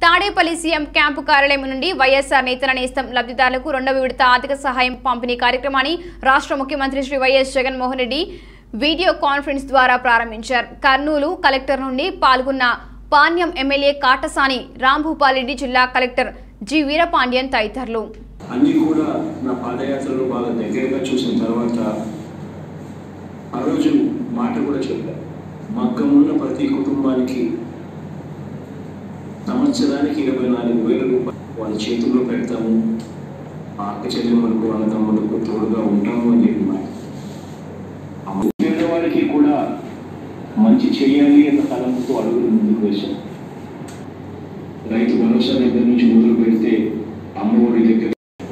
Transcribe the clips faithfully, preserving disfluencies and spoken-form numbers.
Tadepalli CM camp కార్యాలయం నుండి వైఎస్ఆర్ నేతల నేస్తం లబ్ధిదారులకు రెండవ విడత ఆర్థిక సహాయం పంపిణీ కార్యక్రమాన్ని రాష్ట్ర ముఖ్యమంత్రి Shri YS Jaganmohan Reddy video conference ద్వారా ప్రారంభించారు. కర్నూలు కలెక్టర్ నుండి పాల్గొన్న పాణ్యం ఎమ్మెల్యే కాటసాని రాంభూపాల్ రెడ్డి, జిల్లా కలెక్టర్ జి వీరపాండ్యన్ తదితరులు. అన్ని కూడా నా పాదయాత్రలో బాగా దగ్గరగా చూసిన తర్వాత ఆ రోజు మాట కూడా చెప్పారు. మగ్గమున్న ప్రతి కుటుంబానికి సంవత్సరానికి ఇరవై నాలుగు వేల రూపాయలు వాళ్ళ చేతుల్లో పెడతాము, ఆ అక్క చెల్లెమ్మలకు వాళ్ళ తమ్ములకు తోడుగా ఉంటాము అని చెప్పి మాట. పేదవాడికి కూడా మంచి చేయాలి అన్న తలంపుతో అడుగులు ముందుకు వేశాం. రైతు భరోసా దగ్గర నుంచి మొదలు పెడితే అమ్మఒడి దగ్గర.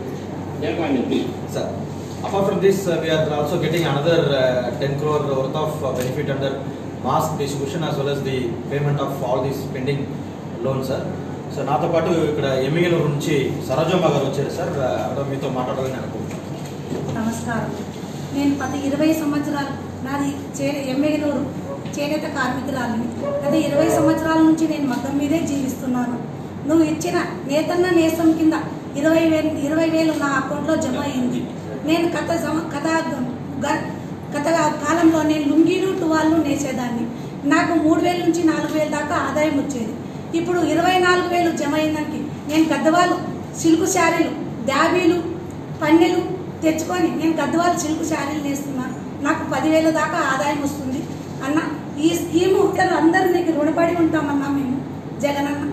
Sir, apart from this, uh, we are also getting another uh, ten crore worth of uh, benefit under mass distribution as well as the payment of all these pending loans, sir. So, నాతో పాటు ఇక్కడ ఎమ్మిగనూరు నుంచి సరోజమ్మ గారు వచ్చారు sir. అక్కడ మీతో మాట్లాడాలని అనుకుంటున్నాను. నమస్కారం. నేను పది ఇరవై సంవత్సరాలు నాది చే ఎమ్మిగనూరు చేనేత కార్మికురాలిని. గత ఇరవై సంవత్సరాల నుంచి నేను మగ్గం మీదే జీవిస్తున్నాను. నువ్వు ఇచ్చిన నేతన్న నేసం కింద ఇరవై వేలు ఇరవై వేలు నా అకౌంట్లో జమ అయింది. నేను గత గత గత కాలంలో నేను లుంగీలు టువాళ్ళు నేసేదాన్ని. నాకు మూడు వేల నుంచి నాలుగు వేల దాకా ఆదాయం వచ్చేది. ఇప్పుడు ఇరవై నాలుగు వేలు జమ అయిందానికి నేను గద్దవాళ్ళు సిల్కు శారీలు, దాబీలు, పన్నెలు తెచ్చుకొని నేను గద్దవాళ్ళు సిల్కు శారీలు నేస్తున్నాను. నాకు పదివేల దాకా ఆదాయం వస్తుంది అన్న. ఈ స్కీము అందరూ నీకు రుణపడి ఉంటామన్నా మేము జగనన్న.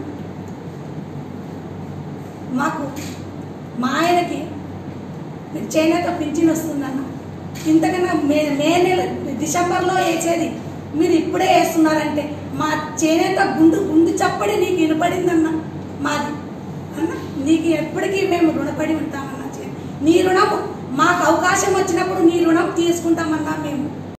మాకు మా ఆయనకి చేనేత పింఛన్ వస్తుందన్న. ఇంతకన్నా మే మే నెల డిసెంబర్లో వేసేది మీరు ఇప్పుడే వేస్తున్నారంటే మా చేనేత గుండు గుండు చప్పడి నీకు వినపడిందన్న. మాది అన్న నీకు ఎప్పటికీ మేము రుణపడి ఉంటామన్నా. నీ రుణము మాకు అవకాశం వచ్చినప్పుడు నీ రుణం తీసుకుంటామన్నా మేము.